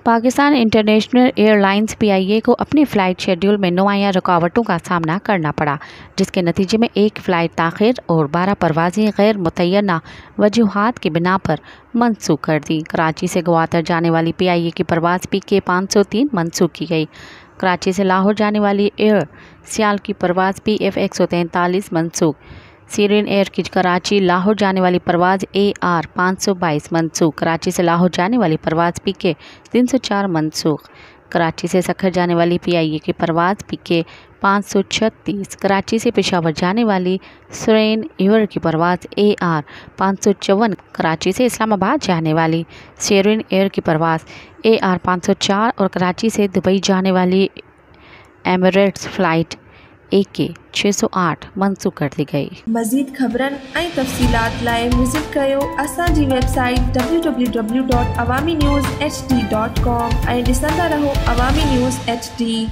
Pakistan international airlines (PIA) को अपनी flight schedule में नुमायां रुकावटों का सामना करना पड़ा, जिसके नतीजे में एक फ़्लाइट ताख़ीर और 12 परवाज़ें गैर मुतय्यना वजूहात की बिना पर मनसूख कर दी। कराची से ग्वादर जाने वाली PIA की परवाज़ PK 503 मनसूख की गई। कराची से लाहौर जाने वाली एयर सियाल की परवाज़ PF 143 मनसूख। सीरियन एयर की कराची लाहौर जाने वाली परवाज़ AR 522 मनसूख। कराची से लाहौर जाने वाली परवाज़ PK 304 मनसूख। कराची से सखर जाने वाली PIA की परवाज़ PK 536। कराची से पेशावर जाने वाली सुरेन एयर की परवाज़ AR 554। कराची से इस्लामाबाद जाने वाली सीरियन एयर की परवाज़ AR 504 और कराची से दुबई जाने वाली एमिरेट्स फ़्लाइट AK 608 मनसूख कर दी गई। मज़ीद ख़बरन ऐं तफ़सीलात लाइ विज़िट कयो असांजी वेबसाइट www.awamiNewsHD.com ऐं ॾिसंदा रहो अवामी न्यूज़ HD।